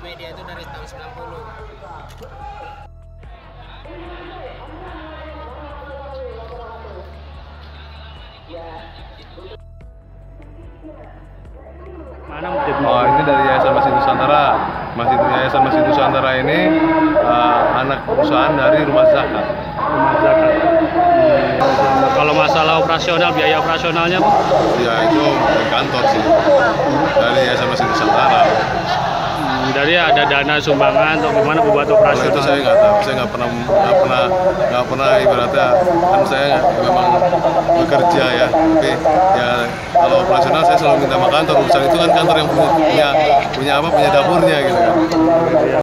media itu dari tahun 90. Oh, ini dari Yayasan Masjid Nusantara. Yayasan Masjid Nusantara ini anak perusahaan dari Rumah Zakat. Kalau masalah operasional, biaya operasionalnya, Pak? Ya itu dari kantor sih, dari Yayasan Masjid Nusantara. Dari ada dana sumbangan atau gimana buat Kalau operasional? itu saya nggak tahu, saya nggak pernah ibaratnya kan saya memang bekerja ya, tapi ya kalau operasional saya selalu minta sama kantor. Urusan itu kan kantor yang punya dapurnya gitu kan.